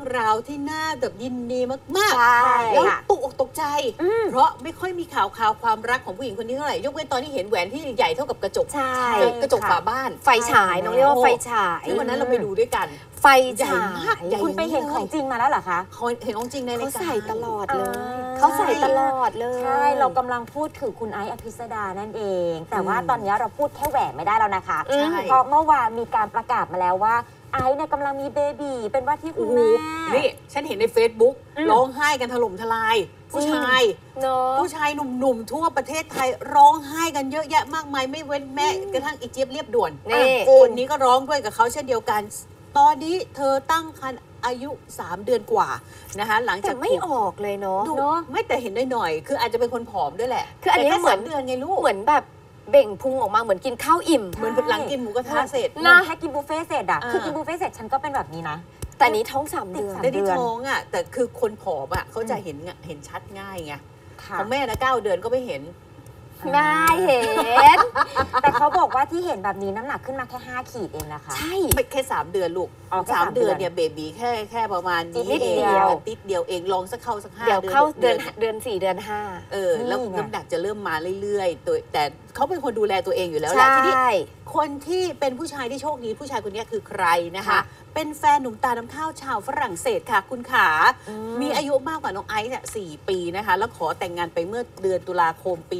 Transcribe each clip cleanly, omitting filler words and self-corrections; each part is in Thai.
ราวที่น่าแบบยินดีมากๆแล้วตกอกตกใจเพราะไม่ค่อยมีข่าวความรักของผู้หญิงคนนี้เท่าไหร่ยกเว้นตอนที่เห็นแหวนที่ใหญ่เท่ากับกระจกกระจกฝาบ้านไฟฉายน้องเรียกว่าไฟฉายที่วันนั้นเราไปดูด้วยกันไฟฉายคุณไปเห็นของจริงมาแล้วเหรอคะเห็นของจริงในรายการเขาใส่ตลอดเลยเขาใส่ตลอดเลยใช่เรากำลังพูดถึงคุณไอซ์อภิสดานั่นเองแต่ว่าตอนนี้เราพูดแค่แหวนไม่ได้แล้วนะคะเพราะเมื่อวานมีการประกาศมาแล้วว่าไอซ์เนี่ยกำลังมีเบบีเป็นว่าที่คุณแม่นี่ฉันเห็นใน Facebook ร้องไห้กันถล่มทลายผู้ชายหนุ่มๆทั่วประเทศไทยร้องไห้กันเยอะแยะมากมายไม่เว้นแม้กระทั่งอีเจี๊ยบเรียบด่วนคนนี้ก็ร้องด้วยกับเขาเช่นเดียวกันตอนนี้เธอตั้งครรภ์อายุ3 เดือนกว่านะคะหลังจากไม่ออกเลยเนาะไม่แต่เห็นได้หน่อยคืออาจจะเป็นคนผอมด้วยแหละคืออันนี้เหมือนเดือนไงลูกเหมือนแบบเบ่งพุงออกมาเหมือนกินข้าวอิ่มเหมือนหลังกินหมูกระทะเสร็จนะแค่กินบุฟเฟ่เสร็จอะคือกินบุฟเฟ่เสร็จฉันก็เป็นแบบนี้นะแต่นี้ท้อง3 เดือนแต่ที่ท้องอ่ะแต่คือคนผอมอ่ะเขาจะเห็นชัดง่ายไงของแม่นะ9 เดือนก็ไม่เห็นไม่เห็นแต่เขาบอกว่าที่เห็นแบบนี้น้ำหนักขึ้นมาแค่5 ขีดเองนะคะใช่ไม่แค่3 เดือนลูก3 เดือนเนี่ยเบบีแค่ประมาณนี้เองติดเดียวเองลองสักเข้าสัก5 เดือนเดี๋ยวเข้าเดือน4 เดือน5 แล้วน้ำหนักจะเริ่มมาเรื่อยๆแต่เขาเป็นคนดูแลตัวเองอยู่แล้วแหละทีนี้คนที่เป็นผู้ชายที่โชคดีผู้ชายคนนี้คือใครนะคะเป็นแฟนหนุ่มตาน้ำข้าวชาวฝรั่งเศสค่ะคุณขามีอายุมากกว่าน้องไอซ์เนี่ย4 ปีนะคะแล้วขอแต่งงานไปเมื่อเดือนตุลาคมปี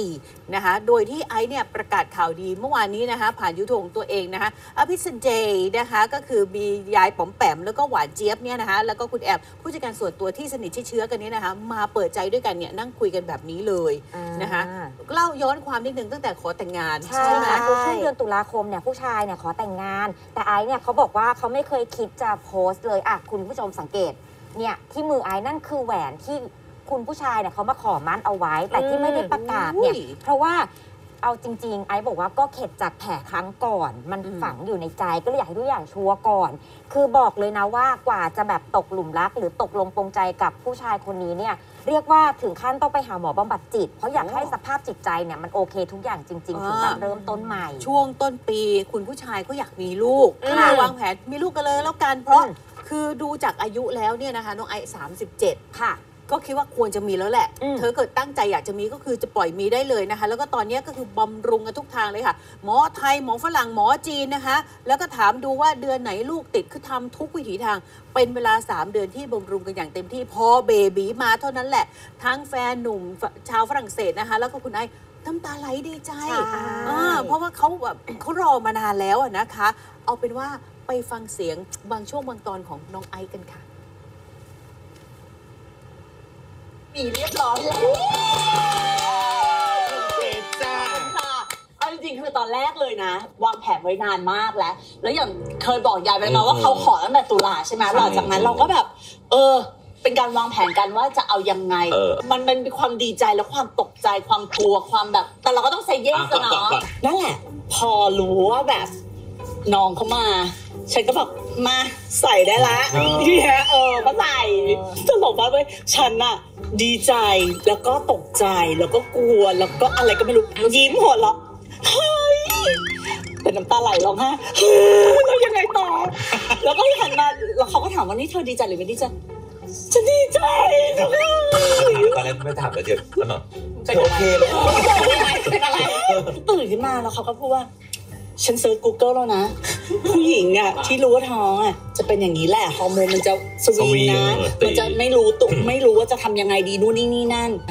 64นะคะโดยที่ไอซ์เนี่ยประกาศข่าวดีเมื่อวานนี้นะคะผ่านยูทูบของตัวเองนะคะอภิสิทธิ์เจนะคะก็คือมียายป๋อมแปมแล้วก็หวานเจี๊ยบเนี่ยนะคะแล้วก็คุณแอบผู้จัดการส่วนตัวที่สนิทเชื้อกันนี้นะคะมาเปิดใจด้วยกันเนี่ยนั่งคุยกันแบบนี้เลยนะคะเล่าย้อนความนิดนึงตั้งแต่ขอแต่งงานใช่ไหมช่วงเดือนตุลาคมเนี่ยผู้ชายเนี่ยขอแต่งงานแต่ไอซ์เนี่ยเขาบอกว่าเขาไม่เคยคิดจะโพสต์เลยคุณผู้ชมสังเกตเนี่ยที่มือไอซ์นั่นคือแหวนที่คุณผู้ชายเนี่ยเขามาขอมั่นเอาไว้แต่ที่ไม่ได้ประกาศเนี่ยเพราะว่าเอาจริงๆไอซ์บอกว่าก็เข็ดจากแผลครั้งก่อนมันฝังอยู่ในใจก็เลยอยากให้ทุกอย่างชัวร์ก่อนคือบอกเลยนะว่ากว่าจะแบบตกหลุมรักหรือตกลงปลงใจกับผู้ชายคนนี้เนี่ยเรียกว่าถึงขั้นต้องไปหาหมอบำบัดจิตเพราะอยากให้สภาพจิตใจเนี่ยมันโอเคทุกอย่างจริงๆถึงจะเริ่มต้นใหม่ช่วงต้นปีคุณผู้ชายก็อยากมีลูกก็เลยวางแผนมีลูกกันเลยแล้วกันเพราะคือดูจากอายุแล้วเนี่ยนะคะน้องไอซ์37ค่ะก็คิดว่าควรจะมีแล้วแหละเธอเกิดตั้งใจอยากจะมีก็คือจะปล่อยมีได้เลยนะคะแล้วก็ตอนนี้ก็คือบำรุงกันทุกทางเลยค่ะหมอไทยหมอฝรั่งหมอจีนนะคะแล้วก็ถามดูว่าเดือนไหนลูกติดคือทำทุกวิถีทางเป็นเวลา3 เดือนที่บำรุงกันอย่างเต็มที่พอเบบีมาเท่านั้นแหละทั้งแฟนหนุ่มชาวฝรั่งเศสนะคะแล้วก็คุณไอ้น้ำตาไหลดีใจเพราะว่าเขาแบบเขารอมานานแล้วนะคะเอาเป็นว่าไปฟังเสียงบางช่วงบางตอนของน้องไอซ์กันค่ะมีเรียบร้อยแล้วจ้าค่ะเอาจริงๆคือตอนแรกเลยนะวางแผนไว้นานมากแล้วอย่างเคยบอกยายไปมาว่าเขาขอตั้งแต่ตุลาใช่ไหมหลังจากนั้นเราก็แบบเป็นการวางแผนกันว่าจะเอายังไงมันเป็นความดีใจและความตกใจความกลัวความแบบแต่เราก็ต้องเซเยสเนาะนั่นแหละพอรู้ว่าแบบน้องเขามาฉันก็บอกมาใส่ได้ละเนี่ยมาใส่ตลกมากเลยฉันน่ะดีใจแล้วก็ตกใจแล้วก็กลัวแล้วก็อะไรก็ไม่รู้ยิ้มหัวเราะเฮ้ยเป็นน้ำตาไหลร้องไห้แล้วยังไงต่อแล้วก็หันมาแล้วเขาก็ถามว่านี่เธอดีใจหรือไม่ดีใจฉันดีใจตอนแรกไม่ถามแต่เดี๋ยวก็นอนโอเคเลยเป็นอะไรตื่นขึ้นมาแล้วเขาก็พูดว่าฉันเซิร์ช Google แล้วนะผู้หญิงอ่ะที่รู้ว่าท้องอ่ะจะเป็นอย่างนี้แหละฮอร์โมนมันจะสวิงนะมันจะไม่รู้ว่าจะทำยังไงดีนู่นนี่นั่น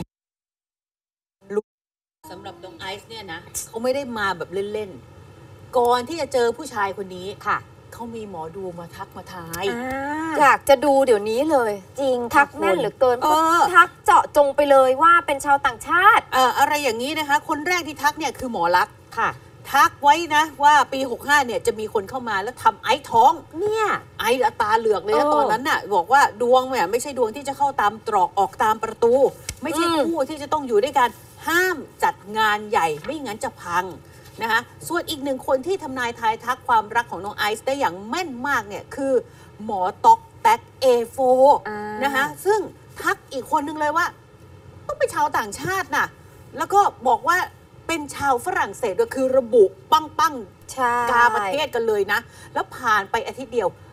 สำหรับน้องไอซ์เนี่ยนะเขาไม่ได้มาแบบเล่นๆก่อนที่จะเจอผู้ชายคนนี้ค่ะเขามีหมอดูมาทักมาทายอยากจะดูเดี๋ยวนี้เลยจริงทักแม่นเหลือเกินทักเจาะจงไปเลยว่าเป็นชาวต่างชาติอะไรอย่างนี้นะคะคนแรกที่ทักเนี่ยคือหมอลักษณ์ค่ะทักไว้นะว่าปี65เนี่ยจะมีคนเข้ามาแล้วทำไอซ์ท้องเนี่ยไอซ์ตาเหลือกเลยนะตอนนั้นน่ะบอกว่าดวงเนี่ยไม่ใช่ดวงที่จะเข้าตามตรอกออกตามประตูไม่ใช่คู่ที่จะต้องอยู่ด้วยกันห้ามจัดงานใหญ่ไม่งั้นจะพังนะคะส่วนอีกหนึ่งคนที่ทำนายทายทักความรักของน้องไอซ์ได้อย่างแม่นมากเนี่ยคือหมอต๊อกแท็กA4นะคะซึ่งทักอีกคนนึงเลยว่าต้องเป็นชาวต่างชาติน่ะแล้วก็บอกว่าเป็นชาวฝรั่งเศสก็คือระบุปั้งกาประเทศกันเลยนะแล้วผ่านไปอาทิตย์เดียว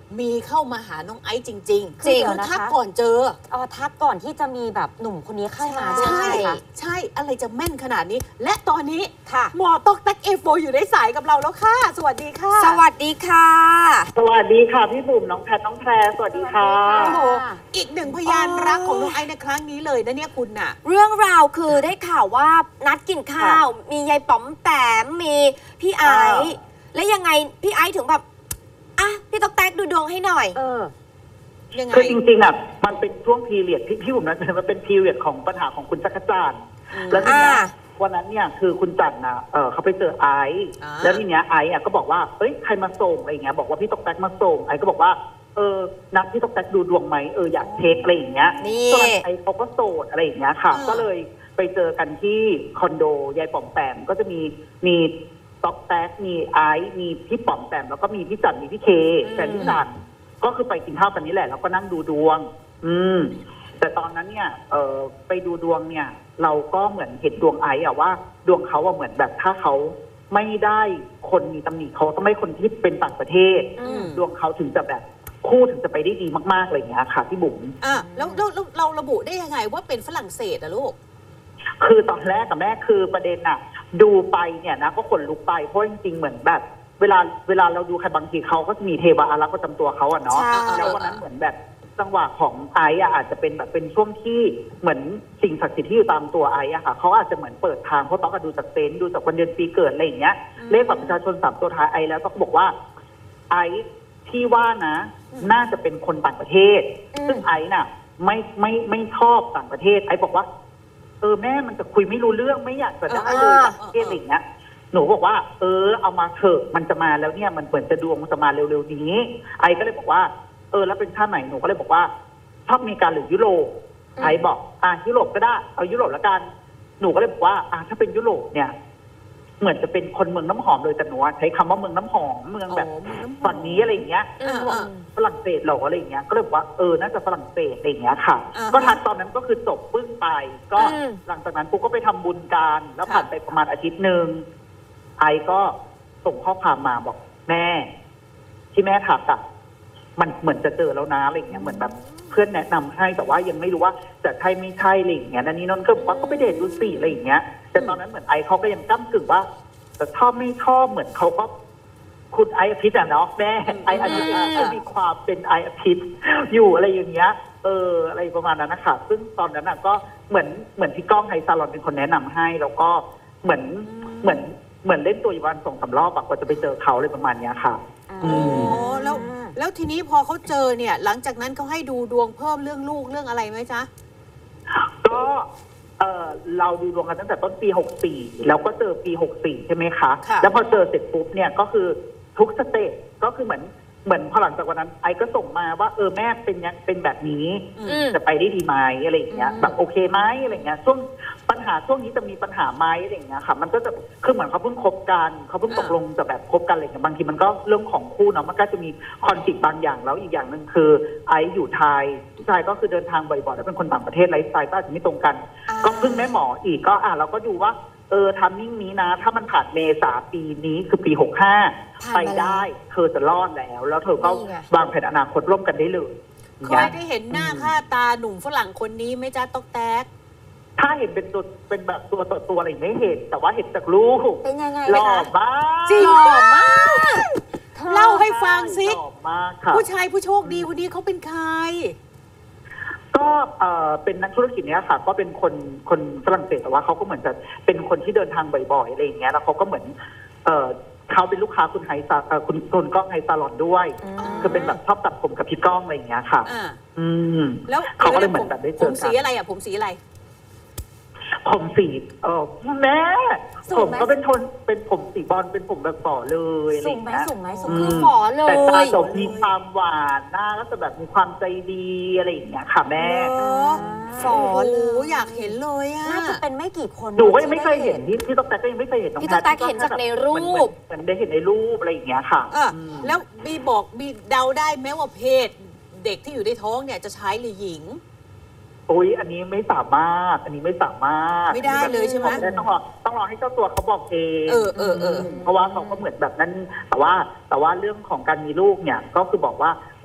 มีเข้ามาหาน้องไอซ์จริงๆจริงคือทักก่อนเจออ๋อทักก่อนที่จะมีแบบหนุ่มคนนี้เข้ามาด้วยใช่ไหมคะใช่อะไรจะแม่นขนาดนี้ และตอนนี้ค่ะหมอตอกแตกเอโฟอยู่ในสายกับเราแล้วค่ะ สวัสดีค่ะสวัสดีค่ะสวัสดีค่ะพี่บุ๋มน้องแพทน้องแพรสวัสดีค่ะโอ้โหอีกหนึ่งพยานรักของน้องไอซ์ในครั้งนี้เลยนะเนี่ยคุณน่ะเรื่องราวคือได้ข่าวว่านัดกินข้าว มียายป๋อมแปมมีพี่ไอซ์และยังไงพี่ไอซ์ถึงแบบอ่ะพี่ต๊อกแต๊กดูดวงให้หน่อยยังไงคือจริงๆอ่ะมันเป็นช่วงพีเรียดพี่บุ๋มนะมันเป็นพีเรียดของปัญหาของคุณจักรจันทร์แล้วทีเนี้ยวันนั้นเนี่ยคือคุณจันทร์นะเขาไปเจอไอซ์แล้วทีเนี้ยไอซ์อ่ะก็บอกว่าเอ้ยใครมาส่งอะไรอย่างเงี้ยบอกว่าพี่ต๊อกแต๊กมาส่งไอซ์ก็บอกว่านัดพี่ต๊อกแต๊กดูดวงไหมอยากเช็คอะไรอย่างเงี้ยนี่ส่วนไอซ์เขาก็โสดอะไรอย่างเงี้ยค่ะ ก็เลยไปเจอกันที่คอนโดยายป๋อมแปมก็จะมีต๊อกแต๊กมีไอซ์มีพี่ป๋อมแปมแล้วก็มีพี่จันทร์มีพี่เคแฟนพี่จันทร์ก็คือไปกินข้าวกันนี่แหละแล้วก็นั่งดูดวง แต่ตอนนั้นเนี่ยไปดูดวงเนี่ย เราก็เหมือนเห็นดวงไอซ์อะว่าดวงเขาอะเหมือนแบบถ้าเขาไม่ได้คนมีตำหนิเขาต้องไม่คนที่เป็นต่างประเทศ ดวงเขาถึงจะแบบคู่ถึงจะไปได้ดีมากๆอะไรอย่างเงี้ยค่ะพี่บุ๋มแล้วเราระบุได้ยังไงว่าเป็นฝรั่งเศสอะลูกคือตอนแรกกับแม่คือประเด็นอะดูไปเนี่ยนะก็ขนลุกไปเพราะจริงๆเหมือนแบบ เวลาเราดูใครบางทีเขาก็จะมีเทวาอารักษ์ประจำตัวเขาอะเนาะแล้ววันนั้นเหมือนแบบจังหวะของไอซ์อาจจะเป็นแบบเป็นช่วงที่เหมือนสิ่งศักดิ์สิทธิ์ที่อยู่ตามตัวไอซ์อะค่ะเขาอาจจะเหมือนเปิดทางเพราะต้องการดูจากเซนต์ดูจากวันเดือนปีเกิดอะไรอย่างเงี้ยเลขบัตรประชาชน3ตัวท้ายไอซ์แล้วก็บอกว่าไอซ์ที่ว่านะน่าจะเป็นคนต่างประเทศซึ่งไอซ์น่ะไม่ชอบต่างประเทศไอซ์บอกว่าแม่มันจะคุยไม่รู้เรื่องไม่อยากจะได้เลยต่างประเทศอะไรอย่างเงี้ยหนูบอกว่าเอามาเถอะมันจะมาแล้วเนี่ยมันเหมือนจะดวงมันจะมาเร็วๆนี้ไอซ์ก็เลยบอกว่าแล้วเป็นชาติไหนหนูก็เลยบอกว่าชอบอเมริกาหรือยุโรปไอซ์บอกยุโรปก็ได้เอายุโรปแล้วกันหนูก็เลยบอกว่าถ้าเป็นยุโรปเนี่ยเหมือนจะเป็นคนเมืองน้ำหอมเลยแต่หนูใช้คำว่าเมืองน้ำหอมเมืองแบบฝั่งนี้อะไรอย่างเงี้ยฝรั่งเศสหรออะไรอย่างเงี้ยก็เลยบอกว่าน่าจะฝรั่งเศสอะไรอย่างเงี้ยค่ะก็ทันตอนนั้นก็คือจบปึ้งไปก็หลังจากนั้นปุ๊กก็ไปทำบุญกันแล้วผ่านไปประมาณอาทิตย์นึงไอก็ส่งข้อความมาบอกแม่ที่แม่ถักอะมันเหมือนจะเจอแล้วนะอะไรอย่างเงี้ยเหมือนแบบเพื่อนแนะนำให้แต่ว่ายังไม่รู้ว่าจะใช่ไม่ใช่อะไรอย่างเงี้ยนั่นนี่นั่นก็บอกว่าก็ไปเดทดูสิอะไรอย่างเงี้ยแต่ตอนนั้นเหมือนไอเขาก็ยังก้ำกึ่งว่าแต่ชอบไม่ชอบเหมือนเขาก็คุณไออภิษอะเนาะแม่ไออภิษก็มีความเป็นไออภิษอยู่อะไรอย่างเงี้ยอะไรประมาณนั้นนะคะซึ่งตอนนั้นก็เหมือนพี่ก้องไฮซาลอนเป็นคนแนะนำให้แล้วก็เหมือนเล่นตัวอยู่วัน2-3 รอบกว่าจะไปเจอเขาเลยประมาณเนี้ยค่ะแล้วทีนี้พอเขาเจอเนี่ยหลังจากนั้นเขาให้ดูดวงเพิ่มเรื่องลูกเรื่องอะไรไหมจ๊ะก็เราดูดวงกันตั้งแต่ต้นปี64แล้วก็เจอปี64ใช่ไหมคะแล้วพอเจอเสร็จปุ๊บเนี่ยก็คือทุกสเตจก็คือเหมือนพอหลังจากวันนั้นไอก็ส่งมาว่าแม่เป็นแบบนี้จะไปได้ดีไหมอะไรอย่างเงี้ยแบบโอเคไหมอะไรเงี้ยช่วงปัญหาช่วงนี้จะมีปัญหาไหมอะไรอย่างเงี้ยค่ะมันก็จะคือเหมือนเขาเพิ่งคบกันเขาเพิ่งตกลงจะแบบคบกันอะไรเงี้ยบางทีมันก็เรื่องของคู่เนาะมันก็จะมีคอนฟลิกต์บางอย่างแล้วอีกอย่างหนึ่งคือไออยู่ไทยผู้ชายก็คือเดินทางบ่อยๆแล้วเป็นคนต่างประเทศไลฟ์สไตล์ก็อาจจะไม่ตรงกันก็พึ่งแม่หมออีกก็เราก็ดูว่าทำนิ่งนี้นะถ้ามันผ่านเมษาปีนี้คือปี65ไปได้เธอจะรอดแล้วเธอก็วางแผนอนาคตร่วมกันได้เลยเคยได้เห็นหน้าค่าตาหนุ่มฝรั่งคนนี้ไหมจ๊ะต๊อกแต๊กถ้าเห็นเป็นตัวเป็นแบบตัวต่อตัวอะไรไม่เห็นแต่ว่าเห็นจากรูปเป็นยังไงหล่อมากจริงหล่อมากเล่าให้ฟังสิผู้ชายผู้โชคดีคนนี้เขาเป็นใครก็เป็นนักธุรกิจเนี้ยค่ะก็เป็นคนฝรั่งเศสแต่ว่าเขาก็เหมือนจะเป็นคนที่เดินทางบ่อยๆอะไรอย่างเงี้ยแล้วเขาก็เหมือนเขาเป็นลูกค้าคุณไฮซาคุณก้องไฮซาลอนด้วยคือเป็นแบบชอบตัดผมกับพี่ก้องอะไรอย่างเงี้ยค่ะแล้วเขาก็เลยเหมือนแบบได้เจอกันผมสีอะไรอ่ะผมสีอะไรผมสีแม่ผมก็เป็นผมสีบอลเป็นผมแบบฝ่อเลยอะไรอย่างเงี้ยสูงไหมคือฝ่อเลยแต่ตาจบมีความหวานหน้าก็จะแบบมีความใจดีอะไรอย่างเงี้ยค่ะแม่ฝ่อเลยอยากเห็นเลยอ่ะน่าจะเป็นไม่กี่คนหนูก็ยังไม่เคยเห็นพี่ต๊อกแต๊กก็ยังไม่เคยเห็นพี่ต๊อกแต๊กเห็นจากในรูปเหมือนได้เห็นในรูปอะไรอย่างเงี้ยค่ะแล้วบีเดาได้ไหมว่าเพศเด็กที่อยู่ในท้องเนี่ยจะชายหรือหญิงอันนี้ไม่สามารถไม่ได้เลยใช่ไหมต้องรอให้เจ้าตัวเขาบอกเองเพราะว่าเขาก็เหมือนแบบนั้นแต่ว่าเรื่องของการมีลูกเนี่ยก็คือบอกว่า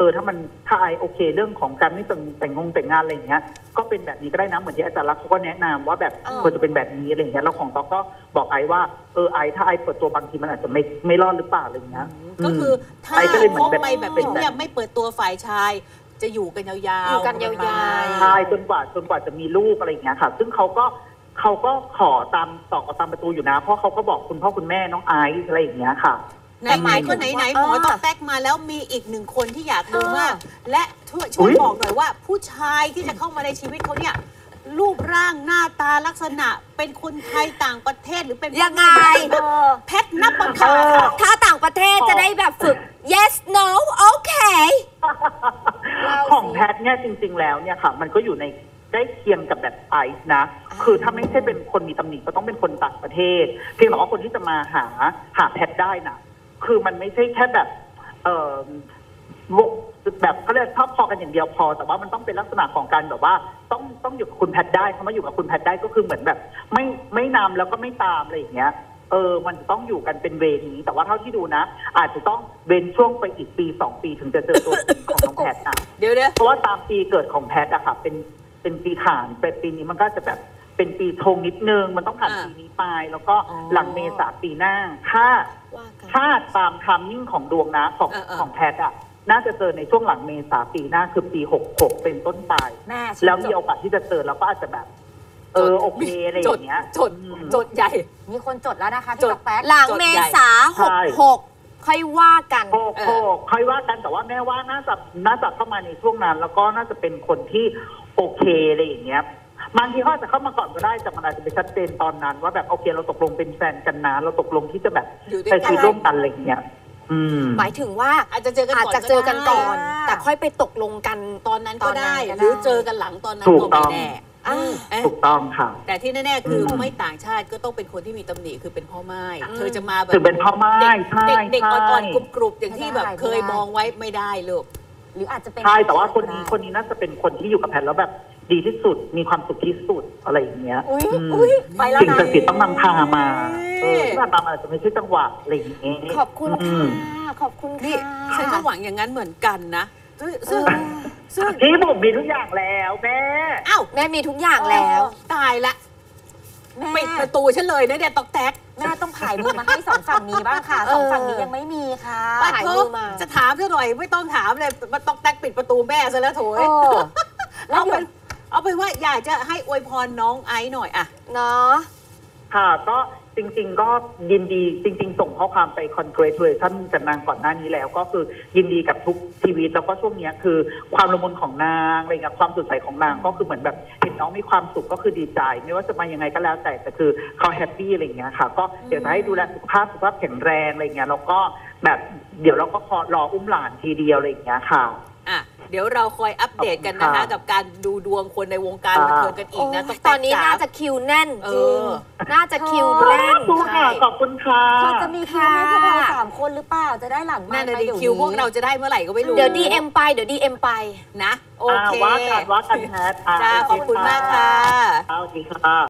ถ้าไอโอเคเรื่องของการไม่แต่งงานอะไรอย่างเงี้ยก็เป็นแบบนี้ก็ได้นะเหมือนที่อาจารย์รักเขาก็แนะนำว่าแบบควรจะเป็นแบบนี้อะไรอย่างเงี้ยแล้วของต๊อกก็บอกไอว่าไอถ้าไอเปิดตัวบางทีมันอาจจะไม่รอดหรือเปล่าอะไรอย่างเงี้ยก็คือถ้าไอก็เลยเหมืคอนบแบบไปแบบเงียบไม่เปิดตัวฝ่ายชายจะอยู่กันยาวๆอยู่กันยาวๆใช่จนกว่าจะมีลูกอะไรอย่างเงี้ยค่ะซึ่งเขาก็ขอตามตอกตามประตูอยู่นะเพราะเขาก็บอกคุณพ่อคุณแม่น้องไอซ์อะไรอย่างเงี้ยค่ะไหนๆก็ไหนๆหมอต้องแตกมาแล้วมีอีกหนึ่งคนที่อยากรู้มากและช่วยบอกหน่อยว่าผู้ชายที่จะเข้ามาในชีวิตเขาเนี่ยรูปร่างหน้าตาลักษณะเป็นคนไทยต่างประเทศหรือเป็นยังไงแพทนับบังคับค่ะถ้าต่างประเทศจะได้แบบฝึก yes no okay ของแพทเนี่ยจริงๆแล้วเนี่ยค่ะมันก็อยู่ในใกล้เคียงกับแบบไอซ์นะคือถ้าไม่ใช่เป็นคนมีตำหนิก็ต้องเป็นคนต่างประเทศเพียงแต่ว่าคนที่จะมาหาแพทได้นะคือมันไม่ใช่แค่แบบแบบเขาเรียกชอบพอกันอย่างเดียวพอแต่ว่ามันต้องเป็นลักษณะของการแบบว่าต้องอยู่กับคุณแพทได้เขามาอยู่กับคุณแพทได้ก็คือเหมือนแบบไม่นำแล้วก็ไม่ตามอะไรอย่างเงี้ยมันจะต้องอยู่กันเป็นเวนี้แต่ว่าเท่าที่ดูนะอาจจะต้องเว้นช่วงไปอีกปี2 ปีถึงจะเจอตัวจริงของน้องแพทนะเดี๋ยวเพราะว่าตามปีเกิดของแพทอะค่ะเป็นปีขานเป็นปีนี้มันก็จะแบบเป็นปีธงนิดนึงมันต้องผ่านปีนี้ไปแล้วก็หลังเมษาปีหน้าถ้าตามไทม์มิ่งของดวงนะของแพทอะน่าจะเจอในช่วงหลังเมษาปีหน้าคือปี66เป็นต้นไปแล้วมีโอกาสที่จะเจอแล้วก็อาจจะแบบโอเคอะไรอย่างเงี้ยจดใหญ่มีคนจดแล้วนะคะพี่แป๊กหลังเมษา66ค่อยว่ากันค่อยว่ากันแต่ว่าแม่ว่าน่าจะเข้ามาในช่วงนั้นแล้วก็น่าจะเป็นคนที่โอเคอะไรอย่างเงี้ยบางทีเขาจะเข้ามาก่อนก็ได้แต่มันอาจจะไปชัดเจนตอนนั้นว่าแบบโอเคเราตกลงเป็นแฟนกันนะเราตกลงที่จะแบบใช้ชีวิตร่วมกันอะไรอย่างเงี้ยหมายถึงว่าอาจจะเจอกันก่อนแต่ค่อยไปตกลงกันตอนนั้นก็ได้หรือเจอกันหลังตอนนั้นก็ไม่แน่ถูกต้องค่ะแต่ที่แน่ๆคือไม่ต่างชาติก็ต้องเป็นคนที่มีตำหนิคือเป็นพ่อไม้เธอจะมาแบบเป็นพ่อไม้เด็กอ่อนๆกรุบๆอย่างที่แบบเคยมองไว้ไม่ได้ลูกหรืออาจจะเป็นใช่แต่ว่าคนนี้น่าจะเป็นคนที่อยู่กับแพทแล้วแบบดีที่สุดมีความสุขที่สุดอะไรอย่างเงี้ยไปแล้วนะสิ่งศักดิ์สิทธิ์ต้องนำพามาที่ผ่านมาอาจจะไม่ใช่จังหวะอะไรอย่างเงี้ยขอบคุณค่ะขอบคุณค่ะฉันก็หวังอย่างนั้นเหมือนกันนะซึ่งที่ผมมีทุกอย่างแล้วแม่อ้าวแม่มีทุกอย่างแล้วตายละปิดประตูฉันเลยนะเนี่ยตอกแตกแม่ต้องถ่ายมือมาให้2 ฝั่งนี้บ้างค่ะ2 ฝั่งนี้ยังไม่มีค่ะถ่ายมือมาจะถามซะหน่อยไม่ต้องถามเลยมันตอกแตกปิดประตูแม่ซะแล้วโถยเอาไปว่าอยากจะให้อวยพรน้องไอซ์หน่อยอะเนาะค่ะก็จริงๆก็ยินดีจริงๆส่งข้อความไป congratulation กับนางก่อนหน้านี้แล้วก็คือยินดีกับทุกชีวิตแล้วก็ช่วงนี้คือความละมุนของนางอะไรเงี้ยความสดใสของนางก็คือเหมือนแบบเห็นน้องมีความสุขก็คือดีใจไม่ว่าจะมายังไงก็แล้วแต่คือเขาแฮปปี้อะไรเงี้ยค่ะก็เดี๋ยวจะให้ดูแลสุขภาพแข็งแรงอะไรเงี้ยแล้วก็แบบเดี๋ยวเราก็รออุ้มหลานทีเดียวอะไรเงี้ยค่ะเดี๋ยวเราคอยอัปเดตกันนะคะกับการดูดวงคนในวงการบันเทิงกันอีกนะตอนนี้น่าจะคิวแน่นจริงน่าจะคิวแน่นขอบคุณค่ะจะมีคิวให้พวกเรา3 คนหรือเปล่าจะได้หลังมาในคิวพวกเราจะได้เมื่อไหร่ก็ไม่รู้เดี๋ยว DM ไปนะโอเคว่ากันแพทจ้าขอบคุณมากค่ะสวัสดีค่ะ